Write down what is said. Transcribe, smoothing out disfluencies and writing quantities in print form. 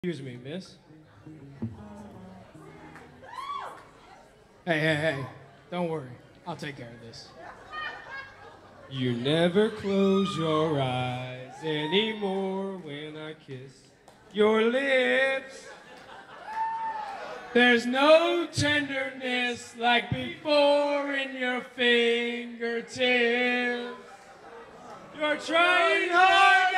Excuse me, miss. Hey. Don't worry. I'll take care of this. You never close your eyes anymore when I kiss your lips. There's no tenderness like before in your fingertips. You're trying hard